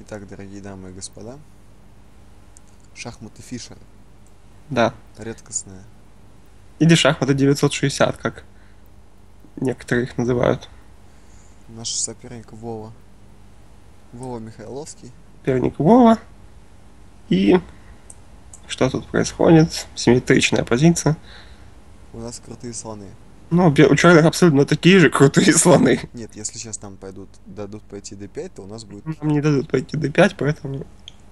Итак, дорогие дамы и господа, шахматы Фишера. Да. Редкостная. Или шахматы 960, как некоторые их называют. Наш соперник Вова. Вова Михайловский. Соперник Вова. И что тут происходит? Симметричная позиция. У нас крутые слоны. Ну, у черных абсолютно такие же крутые слоны. Нет, если сейчас нам дадут пойти d5, то у нас будет... Нам не дадут пойти d5, поэтому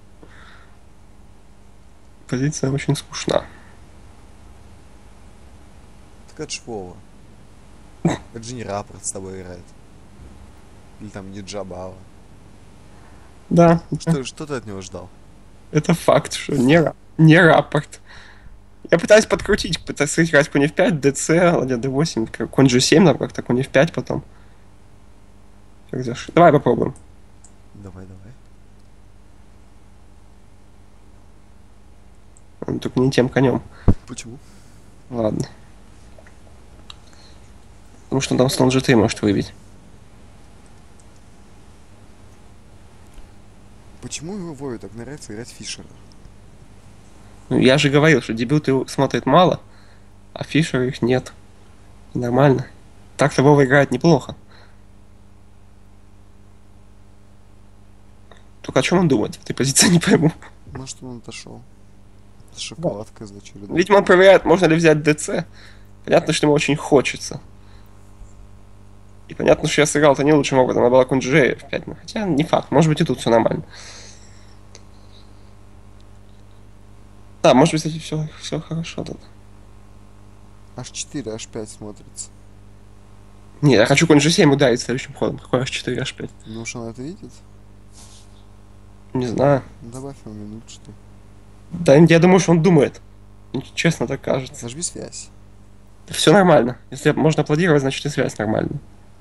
позиция очень скучна. Так это ж Вова. Это же не рапорт с тобой играет. Или там не Джабава. Да, Что ты от него ждал? это факт, что не рапорт. Я пытаюсь подкрутить, пытаюсь сыграть конь f5, dc, ладья d8, конь g7, там как-то конь f5 потом. Давай попробуем. Давай, давай. Только не тем конем. Почему? Ладно. Потому что там слон g3 может выбить. Почему его Вове так нравится играть Фишера? Ну, я же говорил, что дебюты смотрит мало, а Фишера их нет. И нормально. Так-то Вова играет неплохо. Только о чем он думает в этой позиции, не пойму. Может, он отошел? С шоколадкой за очередной. Видимо, он проверяет, можно ли взять ДЦ. Понятно, что ему очень хочется. И понятно, что я сыграл это не лучшим образом. Она была конь G в 5. Хотя не факт. Может быть, и тут все нормально. Да, может быть, кстати, все хорошо тут. H4, H5 смотрится. Не, я хочу конь G7 ударить следующим ходом. Какой H4, H5? Думаешь, он это видит? Не знаю. Добавь ему минут, что ли. Да, я думаю, что он думает. Честно так кажется. Нажми связь. Все нормально. Если можно аплодировать, значит и связь нормальная.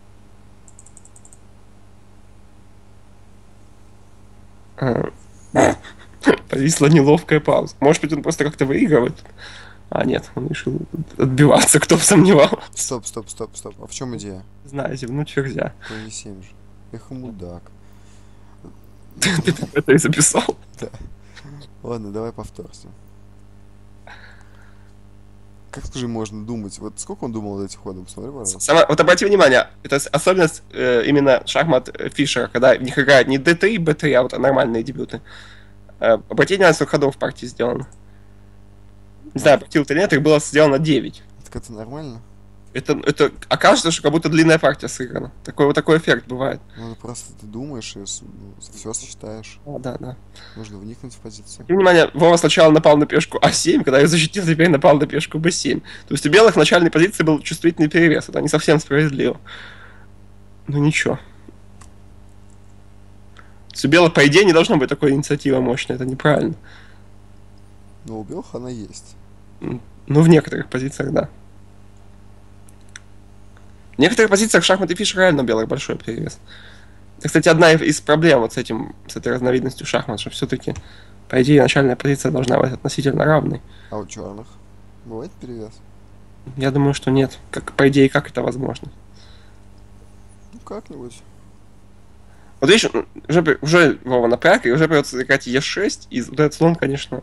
Повисла неловкая пауза. Может быть, он просто как-то выигрывает. А, нет, он решил отбиваться, кто бы сомневался. Стоп, стоп, стоп, стоп. А в чем идея? Знаю, зевнуть ферзя. Конь e7 же. Эх, мудак. Ты это и записал. Да. Ладно, давай повторимся. Как, скажи, можно думать? Вот сколько он думал над этим ходом? Посмотри, пожалуйста. Вот обрати внимание, это особенность именно шахмат Фишера, когда в них играют не D3, B3, а вот нормальные дебюты. Обрати внимание, сколько ходов в партии сделано. Не знаю, обратил ты или нет, их было сделано 9. Так это нормально? Это окажется, что как будто длинная партия сыграна. Такой эффект бывает. Ну, просто ты думаешь и все сочетаешь. Да, да. Нужно вникнуть в позицию. Тем внимание, Вова сначала напал на пешку А7, когда я защитил, теперь напал на пешку Б7. То есть у белых в начальной позиции был чувствительный перевес. Это не совсем справедливо. Ну ничего. У белых, по идее, не должно быть такой инициативы мощной. Это неправильно. Но у белых она есть. Ну, в некоторых позициях, да. В некоторых позициях шахматы Фишера реально у белых большой перевес. Это, кстати, одна из проблем вот с этой разновидностью шахмат, что все-таки, по идее, начальная позиция должна быть относительно равной. А у черных бывает перевес? Я думаю, что нет. По идее, как это возможно? Ну, как-нибудь. Вот видишь, уже Вова напряг, и уже придется играть Е6, и вот этот слон, конечно,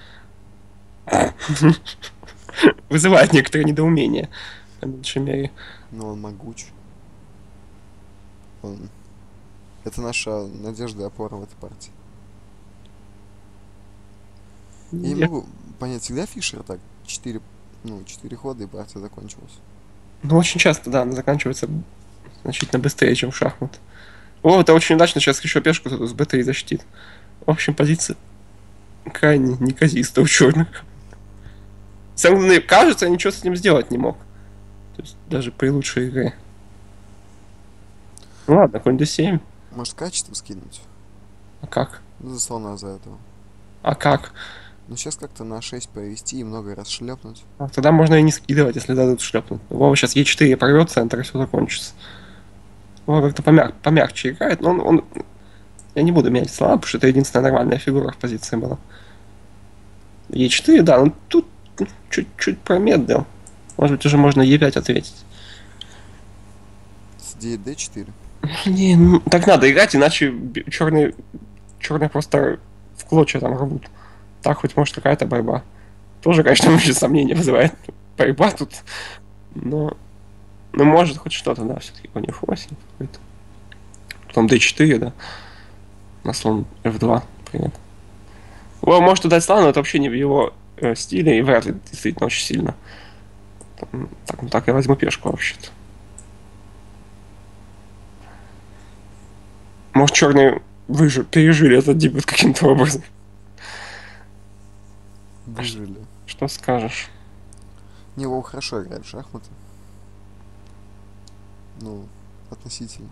вызывает некоторое недоумение, по меньшей мере. Но он могуч. Он... Это наша надежда и опора в этой партии. Я не могу понять, всегда Фишер так 4 хода и партия закончилась. Ну, очень часто, да, она заканчивается значительно быстрее, чем шахмат. О, это очень удачно, сейчас еще пешку тут с Б3 защитит. В общем, позиция крайне неказистая у черных. Самое главное, кажется, я ничего с этим сделать не мог. То есть даже при лучшей игре. Ну ладно, конь d7. Может, качество скинуть? А как? Ну, за слона за этого. А как? Ну, сейчас как-то на 6 повести и много раз шлепнуть. Тогда можно и не скидывать, если дадут шлепнуть. Вова сейчас Е4 порвет центр, и все закончится. Вова как-то помягче играет, но он... Я не буду менять слона, потому что это единственная нормальная фигура в позиции была. Е4, да, ну тут чуть-чуть промедлил. Может быть, уже можно Е5 ответить. С d4. Не, ну так надо играть, иначе черные просто в клочья там рвут. Так хоть может какая-то борьба. Тоже, конечно, очень сомнения вызывает борьба тут. Но, но может хоть что-то, да, все-таки у них 8 какой-то. Потом d4, да. На слон f2, например. О, может удать слон, но это вообще не в его стиле, и вряд ли действительно очень сильно. Так, ну так я возьму пешку вообще-то. Может, черные пережили этот дебют каким-то образом. Выжили. Что скажешь? Не, Вова хорошо играет в шахматы. Ну, относительно.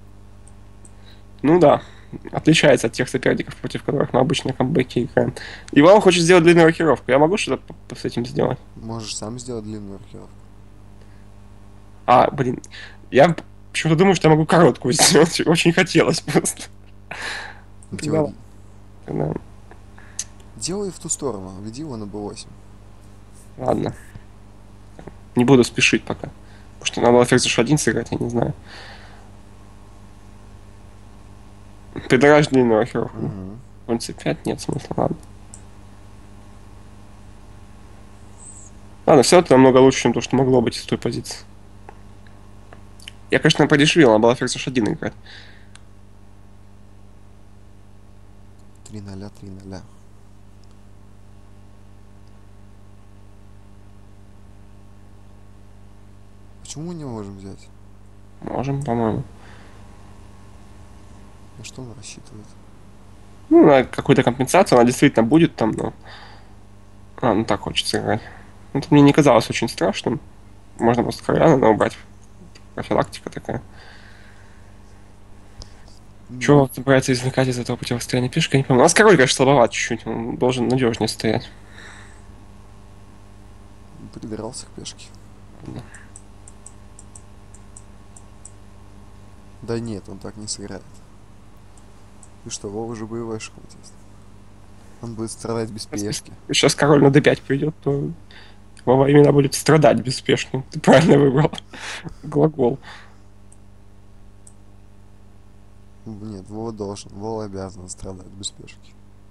Ну да, отличается от тех соперников, против которых мы обычно камбэки играем. Иван хочет сделать длинную рокировку. Я могу что-то с этим сделать? Можешь сам сделать длинную рокировку. А, блин, я почему-то думаю, что я могу короткую сделать. Очень хотелось просто. Делай, Тогда, делай в ту сторону, веди его на b8. ладно. Не буду спешить пока. Потому что надо было ферзь h1 сыграть, я не знаю. Предлагаешь длинную рокировку? Угу. Конь c5 нет смысла, ладно. Ладно, все это намного лучше, чем то, что могло быть из той позиции. Я, конечно, подешевел, надо было ферзь h1 играть. 3-0, 3-0. Почему мы не можем взять? Можем, по-моему. На что он рассчитывает? Ну, на какую-то компенсацию, она действительно будет там, но... А, ну так хочется играть. Ну, это мне не казалось очень страшным. Можно просто короля надо убрать. Профилактика такая. Чего собирается извлекать из этого противостояния пешка, я не помню. У нас король, конечно, слабоват чуть-чуть. Он должен надежнее стоять. Придрался к пешке. Да. Да нет, он так не сыграет. И что, Вова уже боевой шахматист. Он будет страдать без пешки. Сейчас король на d5 придет, то Вова именно будет страдать беспешно. Ты правильно выбрал глагол. Нет, Вова должен. Вова обязан страдать без пешки.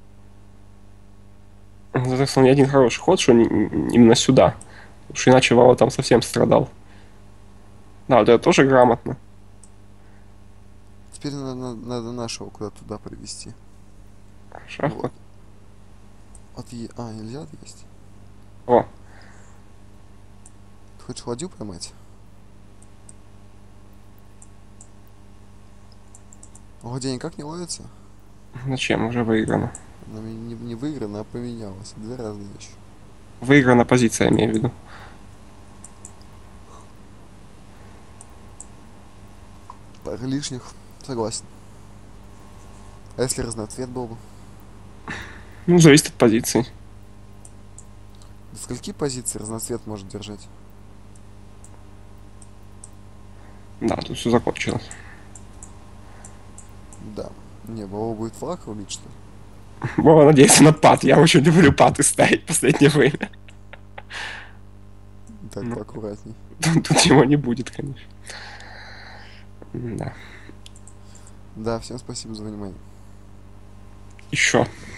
Это, кстати, один хороший ход, что именно сюда. Потому что иначе Вова там совсем страдал. Да, вот это тоже грамотно. Теперь надо нашего куда-то туда привести. Шахмат. Вот. А, нельзя есть? О, Ты хочешь ладью поймать? Ладья никак не ловится? зачем? Уже выиграно. Она не выиграна, а поменялась. Две разные вещи. Выиграна позиция, я имею в виду. Пара лишних. Согласен. А если разноцвет был бы? Ну, зависит от позиции. До скольки позиций разноцвет может держать? Да, тут все закончилось. Да. Не, Вова будет флаг рулить, что ли? Вова надеется на пат. Я очень люблю паты ставить в последнее время. Так, Ну. поаккуратней. Тут его не будет, конечно. Да. Да, всем спасибо за внимание. Еще.